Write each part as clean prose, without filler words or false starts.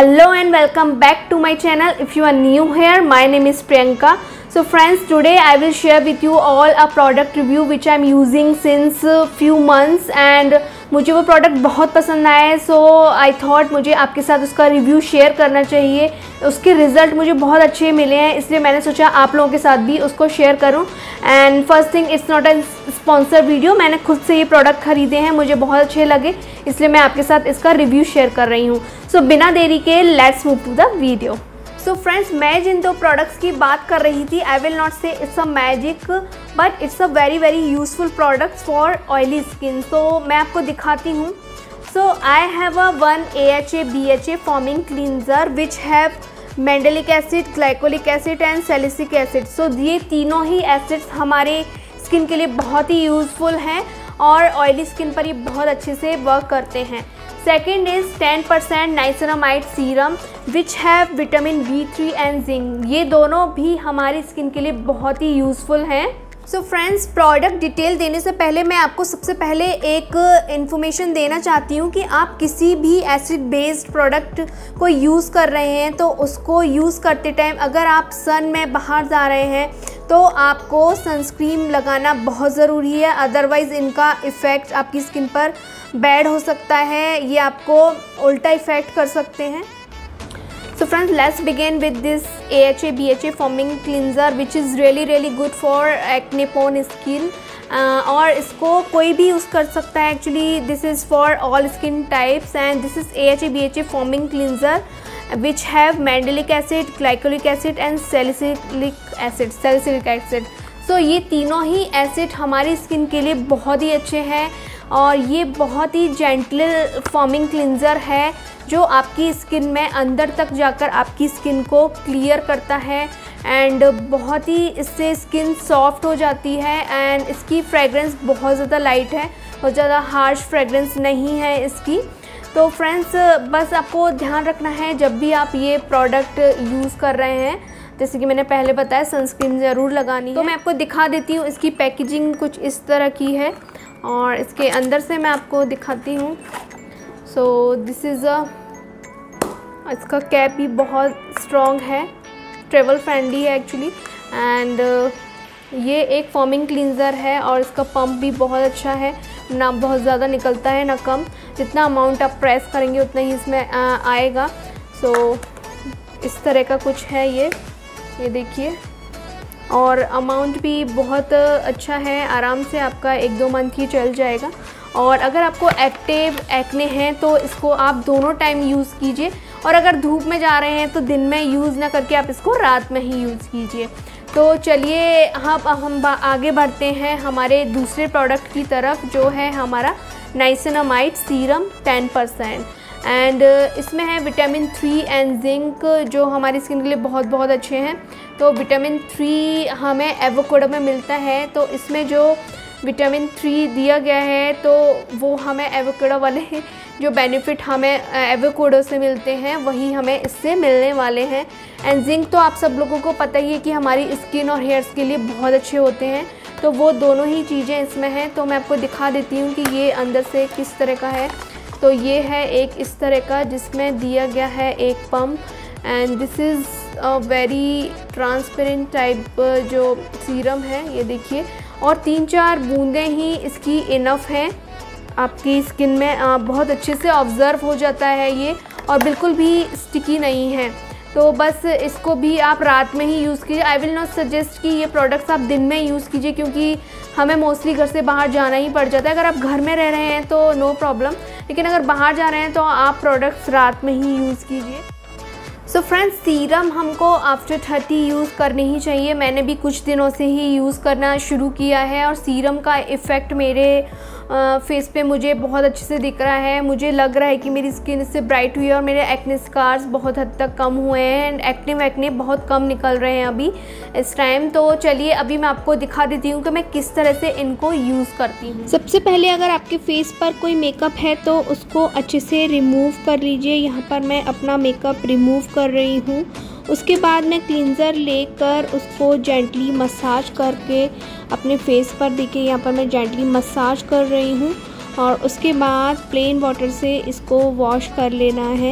Hello and welcome back to my channel. If you are new here, my name is Priyanka. So friends, today I will share with you all a product review which I am using since few months and मुझे वो product बहुत पसंद आया है. सो I thought मुझे आपके साथ उसका रिव्यू शेयर करना चाहिए. उसके रिज़ल्ट मुझे बहुत अच्छे मिले हैं, इसलिए मैंने सोचा आप लोगों के साथ भी उसको शेयर करूं. And first thing, it's not a sponsor video. मैंने खुद से ये प्रोडक्ट ख़रीदे हैं, मुझे बहुत अच्छे लगे, इसलिए मैं आपके साथ इसका रिव्यू शेयर कर रही हूँ. सो बिना देरी के let's move to the video. So friends, मैं जिन दो प्रोडक्ट्स की बात कर रही थी, I will not say it's a magic but it's a very useful products for oily skin. तो मैं आपको दिखाती हूँ. So I have a 1 AHA BHA foaming cleanser which have mandelic acid, glycolic acid and salicylic acid. So ये तीनों ही acids हमारे skin के लिए बहुत ही यूज़फुल हैं और ऑयली स्किन पर ये बहुत अच्छे से वर्क करते हैं. Second is 10% niacinamide serum which have vitamin B3 and zinc. ये दोनों भी हमारी स्किन के लिए बहुत ही यूज़फुल हैं. सो फ्रेंड्स, प्रोडक्ट डिटेल देने से पहले मैं आपको सबसे पहले एक इन्फॉर्मेशन देना चाहती हूँ कि आप किसी भी एसिड बेस्ड प्रोडक्ट को यूज़ कर रहे हैं तो उसको यूज़ करते टाइम अगर आप सन में बाहर जा रहे हैं तो आपको सनस्क्रीन लगाना बहुत ज़रूरी है. अदरवाइज़ इनका इफ़ेक्ट आपकी स्किन पर बैड हो सकता है, ये आपको उल्टा इफ़ेक्ट कर सकते हैं. So friends, let's begin with this AHA BHA foaming cleanser which is really good for acne prone skin. और इसको कोई भी यूज़ कर सकता है. Actually this is for all skin types and this is AHA BHA foaming cleanser which have mandelic acid, glycolic acid and salicylic acid. So ये तीनों ही acid हमारी स्किन के लिए बहुत ही अच्छे हैं और ये बहुत ही जेंटल फॉर्मिंग क्लींजर है जो आपकी स्किन में अंदर तक जाकर आपकी स्किन को क्लियर करता है एंड बहुत ही इससे स्किन सॉफ्ट हो जाती है. एंड इसकी फ्रेगरेंस बहुत ज़्यादा लाइट है, बहुत ज़्यादा हार्श फ्रेगरेंस नहीं है इसकी. तो फ्रेंड्स, बस आपको ध्यान रखना है जब भी आप ये प्रोडक्ट यूज़ कर रहे हैं, जैसे कि मैंने पहले बताया, सनस्क्रीन ज़रूर लगानी है. तो मैं आपको दिखा देती हूँ. इसकी पैकेजिंग कुछ इस तरह की है और इसके अंदर से मैं आपको दिखाती हूँ. सो दिस इज़ इसका कैप भी बहुत स्ट्रॉन्ग है, ट्रेवल फ्रेंडली है एक्चुअली. एंड ये एक फॉर्मिंग क्लींजर है और इसका पंप भी बहुत अच्छा है, ना बहुत ज़्यादा निकलता है ना कम. जितना अमाउंट आप प्रेस करेंगे उतना ही इसमें आएगा. सो इस तरह का कुछ है ये देखिए. और अमाउंट भी बहुत अच्छा है, आराम से आपका 1-2 मंथ ही चल जाएगा. और अगर आपको एक्टिव एक्ने हैं तो इसको आप दोनों टाइम यूज़ कीजिए और अगर धूप में जा रहे हैं तो दिन में यूज़ ना करके आप इसको रात में ही यूज़ कीजिए. तो चलिए हम आगे बढ़ते हैं हमारे दूसरे प्रोडक्ट की तरफ, जो है हमारा नाइसिनामाइड सीरम 10%. एंड इसमें है विटामिन 3 एंड जिंक जो हमारी स्किन के लिए बहुत अच्छे हैं. तो विटामिन 3 हमें एवोकाडो में मिलता है, तो इसमें जो विटामिन 3 दिया गया है तो वो हमें एवोकाडो वाले जो बेनिफिट हमें एवोकाडो से मिलते हैं वही हमें इससे मिलने वाले हैं. एंड जिंक तो आप सब लोगों को पता ही है कि हमारी स्किन और हेयर्स के लिए बहुत अच्छे होते हैं, तो वो दोनों ही चीज़ें इसमें हैं. तो मैं आपको दिखा देती हूँ कि ये अंदर से किस तरह का है. तो ये है एक इस तरह का जिसमें दिया गया है एक pump. And this is a very transparent type जो सीरम है, ये देखिए. और 3-4 बूंदें ही इसकी इनफ हैं, आपकी स्किन में बहुत अच्छे से ऑब्ज़र्व हो जाता है ये और बिल्कुल भी स्टिकी नहीं है. तो बस इसको भी आप रात में ही यूज़ कीजिए. आई विल नॉट सजेस्ट कि ये प्रोडक्ट्स आप दिन में यूज़ कीजिए क्योंकि हमें मोस्टली घर से बाहर जाना ही पड़ जाता है. अगर आप घर में रह रहे हैं तो नो प्रॉब्लम, लेकिन अगर बाहर जा रहे हैं तो आप प्रोडक्ट्स रात में ही यूज़ कीजिए. सो फ्रेंड्स, सीरम हमको आफ्टर 30 यूज़ करनी ही चाहिए. मैंने भी कुछ दिनों से ही यूज़ करना शुरू किया है और सीरम का इफ़ेक्ट मेरे फेस पे मुझे बहुत अच्छे से दिख रहा है. मुझे लग रहा है कि मेरी स्किन इससे ब्राइट हुई है और मेरे एक्ने स्कार्स बहुत हद तक कम हुए हैं एंड एक्ने वैक्ने बहुत कम निकल रहे हैं अभी इस टाइम. तो चलिए अभी मैं आपको दिखा देती हूँ कि मैं किस तरह से इनको यूज़ करती हूँ. सबसे पहले अगर आपके फेस पर कोई मेकअप है तो उसको अच्छे से रिमूव कर लीजिए. यहाँ पर मैं अपना मेकअप रिमूव कर रही हूँ. उसके बाद मैं क्लींजर लेकर उसको जेंटली मसाज करके अपने फेस पर, देखिए यहाँ पर मैं जेंटली मसाज कर रही हूँ और उसके बाद प्लेन वाटर से इसको वॉश कर लेना है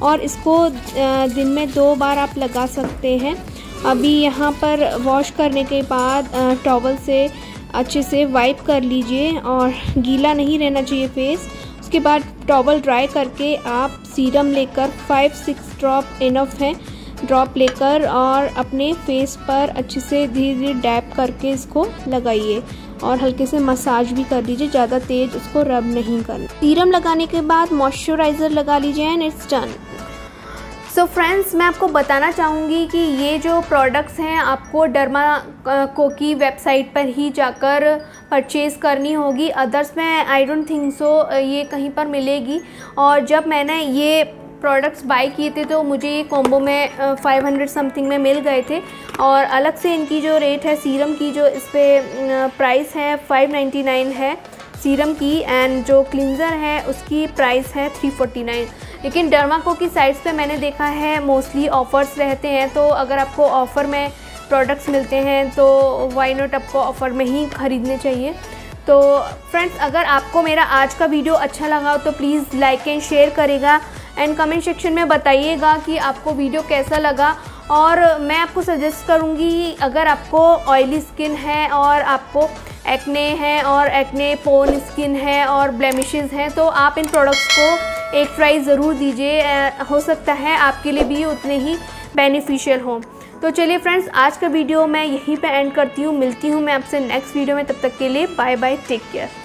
और इसको दिन में 2 बार आप लगा सकते हैं। अभी यहाँ पर वॉश करने के बाद टॉवल से अच्छे से वाइप कर लीजिए और गीला नहीं रहना चाहिए फेस। उसके बाद टॉवल ड्राई करके आप सीरम लेकर 5-6 ड्रॉप इनफ है, ड्रॉप लेकर और अपने फेस पर अच्छे से धीरे धीरे डैप करके इसको लगाइए और हल्के से मसाज भी कर लीजिए, ज़्यादा तेज उसको रब नहीं करना। सीरम लगाने के बाद मॉइस्चराइज़र लगा लीजिए and it's done. So friends, मैं आपको बताना चाहूँगी कि ये जो प्रोडक्ट्स हैं आपको डर्मा को की वेबसाइट पर ही जाकर परचेज़ करनी होगी, अदर्स में आई डोंट थिंक सो ये कहीं पर मिलेगी। और जब मैंने ये प्रोडक्ट्स बाय किए थे तो मुझे ये कॉम्बो में 500 समथिंग में मिल गए थे। और अलग से इनकी जो रेट है सीरम की, जो इस पर प्राइस है 599 है सीरम की, एंड जो क्लिंजर है उसकी प्राइस है 349। लेकिन डर्माको की साइट्स पे मैंने देखा है मोस्टली ऑफ़र्स रहते हैं, तो अगर आपको ऑफ़र में प्रोडक्ट्स मिलते हैं तो वाई नॉट आपको ऑफ़र में ही ख़रीदने चाहिए। तो फ्रेंड्स, अगर आपको मेरा आज का वीडियो अच्छा लगा तो प्लीज़ लाइक एंड शेयर करेगा एंड कमेंट सेक्शन में बताइएगा कि आपको वीडियो कैसा लगा। और मैं आपको सजेस्ट करूँगी, अगर आपको ऑयली स्किन है और आपको एक्ने है और एक्ने पोन स्किन है और ब्लेमिशेस हैं, तो आप इन प्रोडक्ट्स को एक ट्राई ज़रूर दीजिए, हो सकता है आपके लिए भी उतने ही बेनिफिशियल हों। तो चलिए फ्रेंड्स, आज का वीडियो मैं यहीं पे एंड करती हूँ। मिलती हूँ मैं आपसे नेक्स्ट वीडियो में, तब तक के लिए बाय बाय, टेक केयर।